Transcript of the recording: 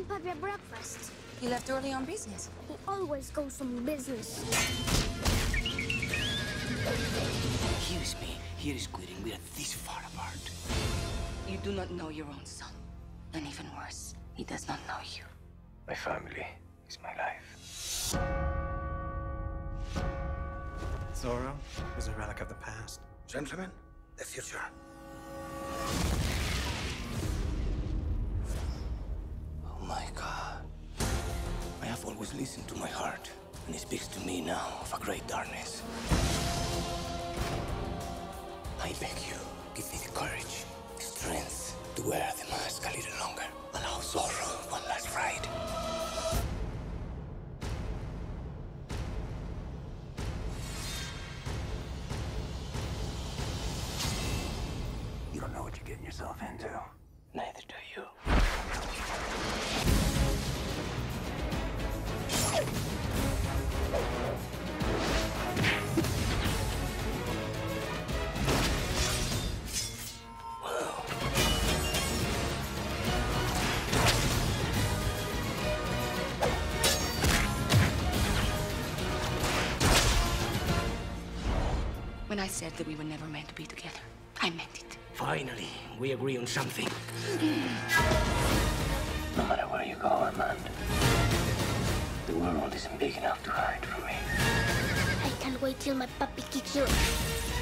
Papi at breakfast? He left early on business. He always goes on business. Excuse me, here is quitting. We are this far apart. You do not know your own son. And even worse, he does not know you. My family is my life. Zorro is a relic of the past. Gentlemen, the future. Oh my God. I have always listened to my heart, and it speaks to me now of a great darkness. I beg you, give me the courage, the strength to wear the mask a little longer. Allow Zorro one last ride. You don't know what you're getting yourself into. Neither do you. When I said that we were never meant to be together, I meant it. Finally, we agree on something. No matter where you go, Armand, the world isn't big enough to hide from me. I can't wait till my puppy kicks your ass.